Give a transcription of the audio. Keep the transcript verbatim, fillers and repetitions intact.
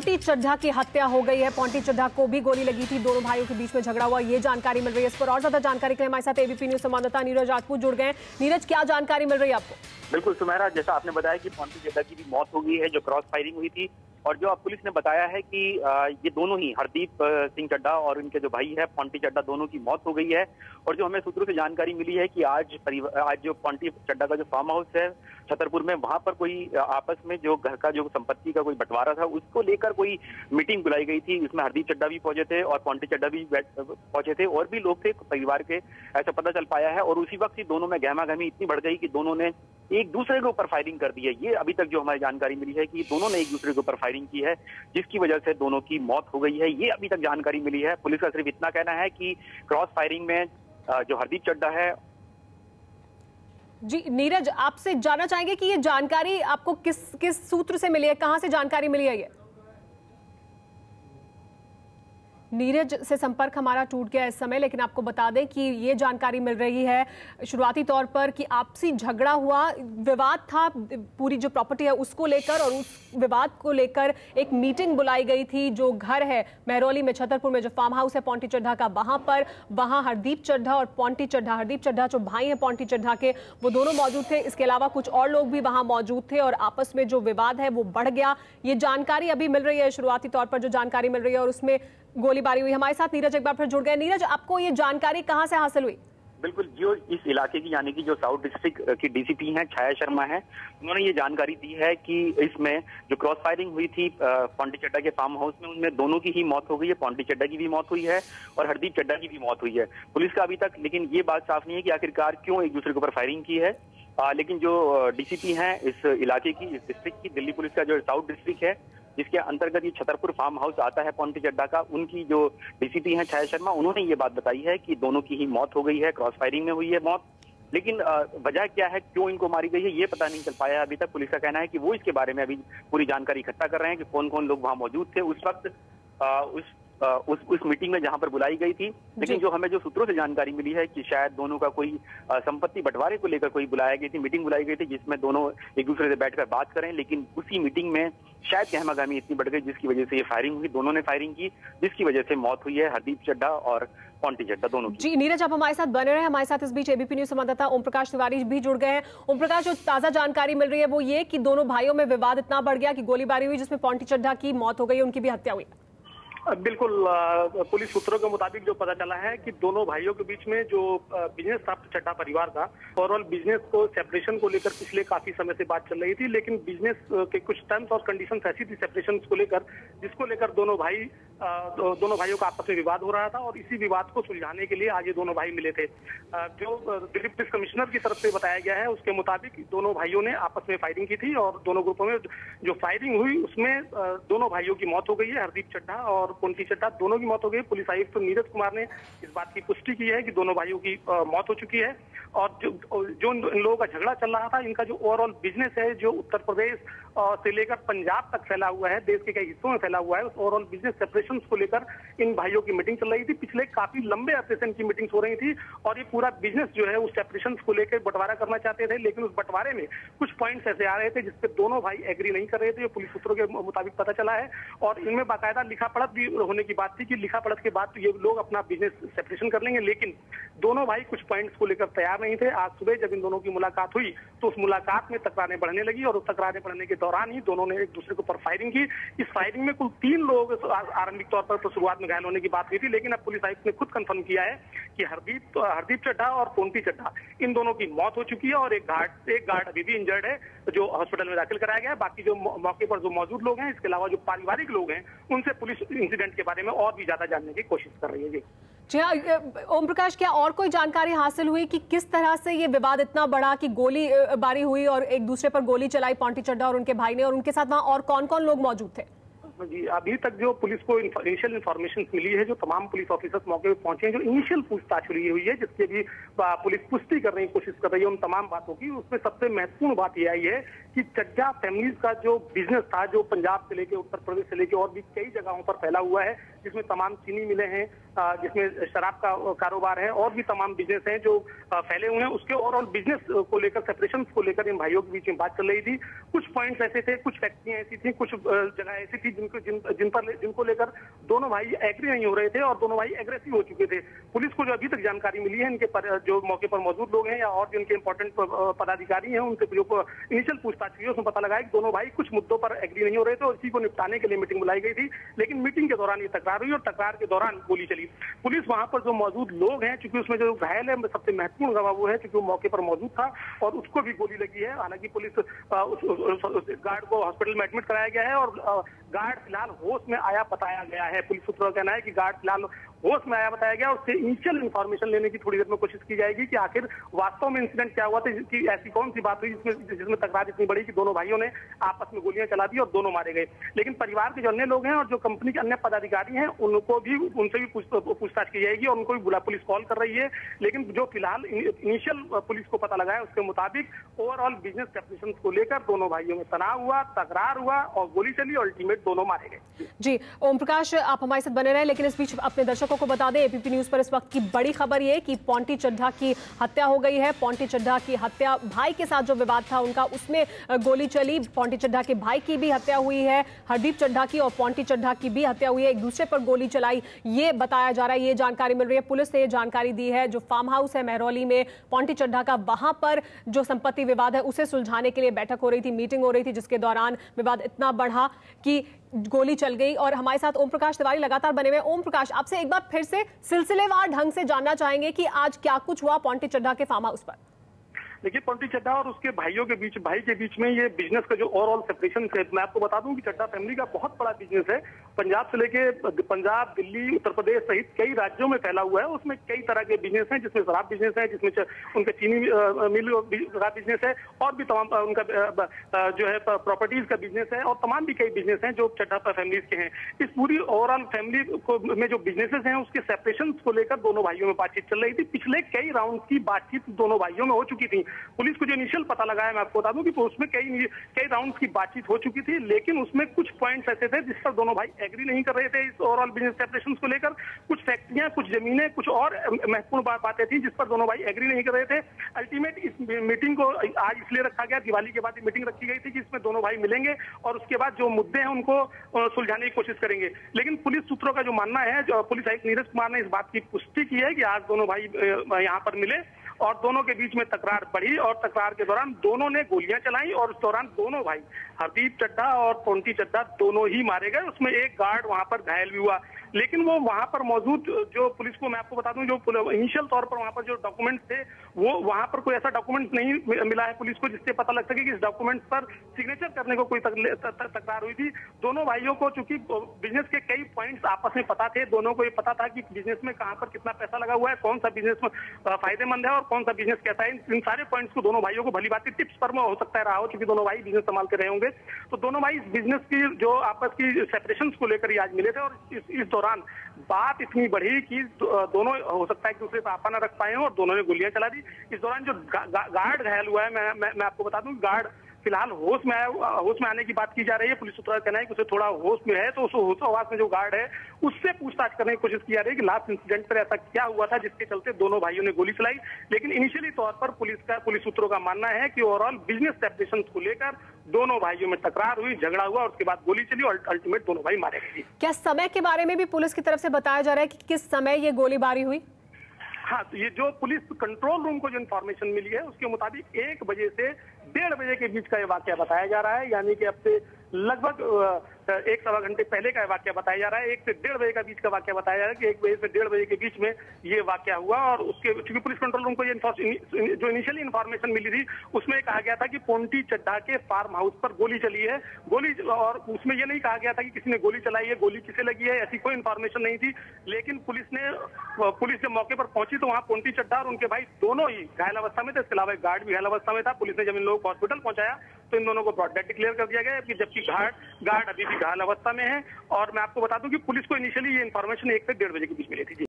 पोंटी चड्ढा की हत्या हो गई है। पोंटी चड्ढा को भी गोली लगी थी, दोनों भाइयों के बीच में झगड़ा हुआ, ये जानकारी मिल रही है। इस पर और ज्यादा जानकारी के लिए हमारे साथ एबीपी न्यूज संवाददाता नीरज राजपूत जुड़ गए हैं। नीरज, क्या जानकारी मिल रही है आपको? बिल्कुल सुमेरा, जैसा आपने बताया कि पोंटी चड्ढा की भी मौत हो गई है, जो क्रॉस फायरिंग हुई थी, और जो अब पुलिस ने बताया है कि ये दोनों ही हरदीप सिंह चड्ढा और इनके जो भाई है पोंटी चड्ढा, दोनों की मौत हो गई है। और जो हमें सूत्रों से जानकारी मिली है कि आज आज जो पोंटी चड्ढा का जो फार्म हाउस है छतरपुर में, वहां पर कोई आपस में जो घर का जो संपत्ति का कोई बंटवारा था, उसको लेकर कोई मीटिंग बुलाई गई थी। इसमें हरदीप चड्ढा भी पहुंचे थे और पोंटी चड्ढा भी पहुंचे थे, और भी लोग थे परिवार के, ऐसा पता चल पाया है। और उसी वक्त ही दोनों में गहमा गहमी इतनी बढ़ गई कि दोनों ने एक दूसरे के ऊपर फायरिंग कर दी है। ये अभी तक जो हमारी जानकारी मिली है कि दोनों ने एक दूसरे के ऊपर फायरिंग की है, जिसकी वजह से दोनों की मौत हो गई है। ये अभी तक जानकारी मिली है। पुलिस का सिर्फ इतना कहना है कि क्रॉस फायरिंग में जो हरदीप चड्ढा है। जी नीरज, आपसे जानना चाहेंगे कि ये जानकारी आपको किस किस सूत्र से मिली है, कहां से जानकारी मिली है? ये नीरज से संपर्क हमारा टूट गया इस समय, लेकिन आपको बता दें कि ये जानकारी मिल रही है शुरुआती तौर पर कि आपसी झगड़ा हुआ, विवाद था पूरी जो प्रॉपर्टी है उसको लेकर, और उस विवाद को लेकर एक मीटिंग बुलाई गई थी। जो घर है महरौली में, छतरपुर में, जो फार्म हाउस है पोंटी चड्ढा का, वहां पर वहां हरदीप चड्ढा और पोंटी चड्ढा, हरदीप चड्ढा जो भाई हैं पोंटी चड्ढा के, वो दोनों मौजूद थे। इसके अलावा कुछ और लोग भी वहां मौजूद थे और आपस में जो विवाद है वो बढ़ गया। ये जानकारी अभी मिल रही है, शुरुआती तौर पर जो जानकारी मिल रही है, और उसमें गोलीबारी हुई। हमारे साथ नीरज एक बार फिर जुड़ गए। नीरज, आपको ये जानकारी कहां से हासिल हुई? बिल्कुल, जो इस इलाके की यानी कि जो साउथ डिस्ट्रिक्ट की डीसीपी हैं छाया शर्मा है, उन्होंने ये जानकारी दी है कि इसमें जो क्रॉस फायरिंग हुई थी पोंटी चड्ढा के फार्म हाउस में, उनमें दोनों की ही मौत हो गई है। पोंटी चड्ढा की भी मौत हुई है और हरदीप चड्ढा की भी मौत हुई है। पुलिस का अभी तक लेकिन ये बात साफ नहीं है कि आखिरकार क्यों एक दूसरे के ऊपर फायरिंग की है। आ, लेकिन जो डीसीपी हैं इस इलाके की, इस डिस्ट्रिक्ट की, दिल्ली पुलिस का जो साउथ डिस्ट्रिक्ट है जिसके अंतर्गत ये छतरपुर फार्म हाउस आता है पोंटी चड्ढा का, उनकी जो डीसीपी हैं छाया शर्मा, उन्होंने ये बात बताई है कि दोनों की ही मौत हो गई है, क्रॉस फायरिंग में हुई है मौत। लेकिन वजह क्या है, क्यों इनको मारी गई है, ये पता नहीं चल पाया अभी तक। पुलिस का कहना है कि वो इसके बारे में अभी पूरी जानकारी इकट्ठा कर रहे हैं कि कौन कौन लोग वहां मौजूद थे उस वक्त आ, उस उस उस मीटिंग में जहां पर बुलाई गई थी। लेकिन जो हमें जो सूत्रों से जानकारी मिली है कि शायद दोनों का कोई संपत्ति बंटवारे को लेकर कोई बुलाया गई थी, मीटिंग बुलाई गई थी, जिसमें दोनों एक दूसरे से बैठकर बात करें। लेकिन उसी मीटिंग में शायद गहमागहमी इतनी बढ़ गई जिसकी वजह से ये फायरिंग हुई, दोनों ने फायरिंग की, जिसकी वजह से मौत हुई है हरदीप चड्ढा और पोंटी चड्ढा दोनों की। जी नीरज, आप हमारे साथ बने रहे। हमारे साथ इस बीच एबीपी न्यूज संवाददाता ओम प्रकाश तिवारी भी जुड़ गए हैं। ओम प्रकाश, जो ताजा जानकारी मिल रही है वो ये कि दोनों भाइयों में विवाद इतना बढ़ गया कि गोलीबारी हुई, जिसमें पोंटी चड्ढा की मौत हो गई, उनकी भी हत्या हुई। बिल्कुल, पुलिस सूत्रों के मुताबिक जो पता चला है कि दोनों भाइयों के बीच में जो बिजनेस था चड्ढा परिवार का, ओवरऑल बिजनेस को सेपरेशन को लेकर पिछले काफी समय से बात चल रही थी। लेकिन बिजनेस के कुछ टर्म्स और कंडीशंस ऐसी थी सेपरेशन को लेकर, जिसको लेकर दोनों भाई दोनों भाइयों का आपस में विवाद हो रहा था, और इसी विवाद को सुलझाने के लिए आज ये दोनों भाई मिले थे। जो दिल्ली पुलिस कमिश्नर की तरफ से बताया गया है उसके मुताबिक दोनों भाइयों ने आपस में फायरिंग की थी, और दोनों ग्रुपों में जो फायरिंग हुई उसमें दोनों भाइयों की मौत हो गई है। हरदीप चड्ढा और पोंटी चड्ढा दोनों की मौत हो गई। पुलिस आयुक्त तो नीरज कुमार ने इस बात की पुष्टि की है कि दोनों भाइयों की मौत हो चुकी है। और जो जो इन लोगों का झगड़ा चल रहा था, इनका जो ओवरऑल बिजनेस है जो उत्तर प्रदेश से लेकर पंजाब तक फैला हुआ है, देश के कई हिस्सों में फैला हुआ है, उस ओवरऑल बिजनेस सेपरेशन को लेकर इन भाइयों की मीटिंग चल रही थी। पिछले काफी लंबे अरसे से इनकी मीटिंग हो रही थी, और ये पूरा बिजनेस जो है उस सेपरेशन को लेकर बंटवारा करना चाहते थे। लेकिन उस बंटवारे में कुछ पॉइंट्स ऐसे आ रहे थे जिसपे दोनों भाई एग्री नहीं कर रहे थे, पुलिस सूत्रों के मुताबिक पता चला है। और इनमें बाकायदा लिखा पढ़त भी होने की बात थी कि लिखा पढ़त के बाद तो ये लोग अपना बिजनेस सेपरेशन कर लेंगे। लेकिन दोनों भाई कुछ पॉइंट्स को लेकर तैयार नहीं थे। आज सुबह जब इन दोनों की मुलाकात हुई तो उस मुलाकात में तकरारें बढ़ने लगी, और उस तकरारें बढ़ने के दौरान ही दोनों ने एक दूसरे के ऊपर फायरिंग की। इस फायरिंग में कुल तीन लोग आरंभिक तौर पर तो शुरुआत में घायल होने की बात हुई थी, लेकिन अब पुलिस आयुक्त ने खुद कंफर्म किया है कि हरदीप हरदीप चड्ढा और पोंटी चड्ढा इन दोनों की मौत हो चुकी है, और एक गार्ड एक गार्ड अभी भी इंजर्ड है जो हॉस्पिटल में दाखिल कराया गया है। बाकी जो मौके पर जो मौजूद लोग हैं, इसके अलावा जो पारिवारिक लोग हैं, उनसे पुलिस इंसिडेंट के बारे में और भी ज्यादा जानने की कोशिश कर रही है। जी जी हाँ ओम प्रकाश, क्या और कोई जानकारी हासिल हुई कि किस तरह से ये विवाद इतना बड़ा कि गोली बारी हुई और एक दूसरे पर गोली चलाई पोंटी चड्ढा और उनके भाई ने, और उनके साथ वहां और कौन कौन लोग मौजूद थे? जी, अभी तक जो पुलिस को इनिशियल इन्फॉर्मेशन मिली है, जो तमाम पुलिस ऑफिसर्स मौके पर पहुंचे हैं, जो इनिशियल पूछताछ हुई हुई है, जिसकी भी पुलिस पुष्टि करने की कोशिश कर रही है उन तमाम बातों की, उसमें सबसे महत्वपूर्ण बात यह आई है कि चड्ढा फैमिलीज का जो बिजनेस था, जो पंजाब से लेके उत्तर प्रदेश से लेके और भी कई जगहों पर फैला हुआ है, जिसमें तमाम चीनी मिले हैं, जिसमें शराब का कारोबार है और भी तमाम बिजनेस हैं जो फैले हुए हैं, उसके ओवरऑल बिजनेस को लेकर, सेपरेशन को लेकर इन भाइयों के बीच में बात चल रही थी। कुछ पॉइंट्स ऐसे थे, कुछ फैक्ट्रियां ऐसी थी, कुछ जगह ऐसी थी जिनको जिन जिन पर जिनको लेकर दोनों भाई एग्री नहीं हो रहे थे और दोनों भाई एग्रेसिव हो चुके थे। पुलिस को जो अभी तक जानकारी मिली है, इनके पर, जो मौके पर मौजूद लोग हैं या और जो इनके इंपॉर्टेंट पदाधिकारी हैं, उनसे जो इनिशियल पूछताछ हुई उसमें पता लगा कि दोनों भाई कुछ मुद्दों पर एग्री नहीं हो रहे थे और इसी को निपटाने के लिए मीटिंग बुलाई गई थी। लेकिन मीटिंग के दौरान ये तकरार हुई और तकरार के दौरान गोली चली। पुलिस वहां पर जो मौजूद लोग हैं, चूंकि उसमें जो घायल है, सबसे महत्वपूर्ण गवाह वो है क्योंकि वो मौके पर मौजूद था और उसको भी गोली लगी है। हालांकि पुलिस उस, उस, उस गार्ड को हॉस्पिटल में एडमिट कराया गया है और गार्ड फिलहाल होश में आया बताया गया है। पुलिस सूत्रों का कहना है कि गार्ड फिलहाल होश में आया बताया गया। उससे इनिशियल इन्फॉर्मेशन लेने की थोड़ी देर में कोशिश की जाएगी कि आखिर वास्तव में इंसिडेंट क्या हुआ था, कि ऐसी कौन सी बात हुई जिसमें जिसमें तकरार इतनी बड़ी कि दोनों भाइयों ने आपस में गोलियां चला दी और दोनों मारे गए। लेकिन परिवार के जो अन्य लोग हैं और जो कंपनी के अन्य पदाधिकारी हैं, उनको भी उनसे भी पूछताछ की जाएगी और उनको भी बुला पुलिस कॉल कर रही है। लेकिन जो फिलहाल इनिशियल पुलिस को पता लगा है उसके मुताबिक ओवरऑल बिजनेस सेपरेशन को लेकर दोनों भाइयों में तनाव हुआ, तकरार हुआ और गोली चली और अल्टीमेट दोनों मारे गए। जी ओम प्रकाश, आप हमारे साथ बने रहे, लेकिन इस बीच अपने दर्शकों को बता दें, एबीपी न्यूज पर इस वक्त की बड़ी खबर ये कि पोंटी चड्ढा की हत्या हो गई है। पोंटी चड्ढा की हत्या, भाई के साथ जो विवाद था उनका, उसमें गोली चली। पोंटी चड्ढा के भाई की भी हत्या हुई है, हरदीप चड्ढा की और पोंटी चड्ढा की भी हत्या हुई है। एक दूसरे पर गोली चलाई, ये बताया जा रहा है, ये जानकारी मिल रही है। पुलिस ने ये जानकारी दी है, जो फार्म हाउस है महरौली में पोंटी चड्ढा का, वहां पर जो संपत्ति विवाद है उसे सुलझाने के लिए बैठक हो रही थी, मीटिंग हो रही थी, जिसके दौरान विवाद इतना बढ़ा कि गोली चल गई। और हमारे साथ ओम प्रकाश तिवारी लगातार बने हुए। ओम प्रकाश, आपसे एक बार फिर से सिलसिलेवार ढंग से जानना चाहेंगे कि आज क्या कुछ हुआ पोंटी चड्ढा के फार्म हाउस पर। देखिए, पोंटी चड्ढा और उसके भाइयों के बीच भाई के बीच में ये बिजनेस का जो ओवरऑल सेपरेशन है, मैं आपको बता दूं कि चड्ढा फैमिली का बहुत बड़ा बिजनेस है। पंजाब से लेके पंजाब, दिल्ली, उत्तर प्रदेश सहित कई राज्यों में फैला हुआ है। उसमें कई तरह के बिजनेस हैं, जिसमें शराब बिजनेस है, जिसमें उनका चीनी मिल का बिजनेस है और भी तमाम उनका जो है प्रॉपर्टीज का बिजनेस है और तमाम भी कई बिजनेस हैं जो चड्ढा फैमिलीज के हैं। इस पूरी ओवरऑल फैमिली को में जो बिजनेसेस हैं उसके सेपरेशन को लेकर दोनों भाइयों में बातचीत चल रही थी। पिछले कई राउंड की बातचीत दोनों भाइयों में हो चुकी थी। पुलिस को जो इनिशियल पता लगा है, मैं आपको बता दूं कि तो उसमें कई कई राउंड्स की बातचीत हो चुकी थी, लेकिन उसमें कुछ पॉइंट्स ऐसे थे जिस पर दोनों भाई एग्री नहीं कर रहे थे इस ओवरऑल बिजनेस सेपरेशन को लेकर। कुछ फैक्ट्रियां, कुछ जमीनें, कुछ और महत्वपूर्ण बातें थी जिस पर दोनों भाई एग्री नहीं कर रहे थे। अल्टीमेट इस मीटिंग को आज इसलिए रखा गया, दिवाली के बाद मीटिंग रखी गई थी कि इसमें दोनों भाई मिलेंगे और उसके बाद जो मुद्दे हैं उनको सुलझाने की कोशिश करेंगे। लेकिन पुलिस सूत्रों का जो मानना है, जो पुलिस आयुक्त नीरज कुमार ने इस बात की पुष्टि की है कि आज दोनों भाई यहाँ पर मिले और दोनों के बीच में तकरार बढ़ी और तकरार के दौरान दोनों ने गोलियां चलाई और उस दौरान दोनों भाई हरदीप चड्ढा और पोंटी चड्ढा दोनों ही मारे गए। उसमें एक गार्ड वहां पर घायल भी हुआ, लेकिन वो वहां पर मौजूद जो पुलिस को मैं आपको बता दूं, जो इनिशियल तौर पर वहां पर जो डॉक्यूमेंट्स थे वो वहां पर कोई ऐसा डॉक्यूमेंट नहीं मिला है पुलिस को जिससे पता लग सके कि इस डॉक्यूमेंट्स पर सिग्नेचर करने को कोई तकरार हुई थी। दोनों भाइयों को चूंकि बिजनेस के कई पॉइंट्स आपस में पता थे, दोनों को ये पता था कि बिजनेस में कहां पर कितना पैसा लगा हुआ है, कौन सा बिजनेस में फायदेमंद है और कौन सा बिजनेस कैसा है। इन सारे पॉइंट्स को दोनों भाइयों को भली बात टिप्स पर में हो सकता है रहा हो, क्योंकि दोनों भाई बिजनेस संभालते रहे होंगे। तो दोनों भाई इस बिजनेस की जो आपस की सेपरेशन को लेकर ही आज मिले थे और इस, इस दौरान बात इतनी बढ़ी कि दोनों हो सकता है कि दूसरे पर आपा न रख पाए हो और दोनों ने गोलियां चला दी। इस दौरान जो गा, गा, गार्ड घायल हुआ है, मैं, मैं, मैं आपको बता दूं, गार्ड फिलहाल होश में आया होश में आने की बात की जा रही है। पुलिस सूत्रों का कहना है कि उसे थोड़ा होश में है, तो उस होशोहवास में जो गार्ड है उससे पूछताछ करने की कोशिश की जा रही है कि लास्ट इंसिडेंट पर ऐसा क्या हुआ था जिसके चलते दोनों भाइयों ने गोली चलाई। लेकिन इनिशियली तौर पर पुलिस का पुलिस सूत्रों का मानना है कि ओवरऑल बिजनेस सेपरेशन को लेकर दोनों भाइयों में तकरार हुई, झगड़ा हुआ और उसके बाद गोली चली और अल्टीमेट दोनों भाई मारे गए। क्या समय के बारे में भी पुलिस की तरफ से बताया जा रहा है कि किस समय ये गोलीबारी हुई? हाँ, तो ये जो पुलिस कंट्रोल रूम को जो इन्फॉर्मेशन मिली है उसके मुताबिक एक बजे से डेढ़ बजे के बीच का ये वाकया बताया जा रहा है, यानी कि अब से लगभग एक सवा घंटे पहले का वाकया बताया जा रहा है। एक से डेढ़ बजे का बीच का वाकया बताया जा रहा है कि एक बजे से डेढ़ बजे के बीच में ये वाकया हुआ और उसके चूंकि पुलिस कंट्रोल रूम को ये जो इनिशियली इन्फॉर्मेशन मिली थी उसमें कहा गया था कि पोंटी चड्ढा के फार्म हाउस पर गोली चली है गोली और उसमें यह नहीं कहा गया था कि किसी ने गोली चलाई है, गोली किसे लगी है, ऐसी कोई इन्फॉर्मेशन नहीं थी। लेकिन पुलिस ने पुलिस जब मौके पर पहुंची तो वहां पोंटी चड्ढा और उनके भाई दोनों ही घायल अवस्था में थे। इसके अलावा गार्ड भी घायल अवस्था में था। पुलिस ने जब इन लोगों को हॉस्पिटल पहुंचाया तो इन दोनों को ब्रॉड डेड डिक्लेयर कर दिया गया, जबकि गार्ड गार्ड अभी भी घायल अवस्था में है। और मैं आपको बता दूं कि पुलिस को इनिशियली ये इन्फॉर्मेशन एक से डेढ़ बजे के बीच मिली थी।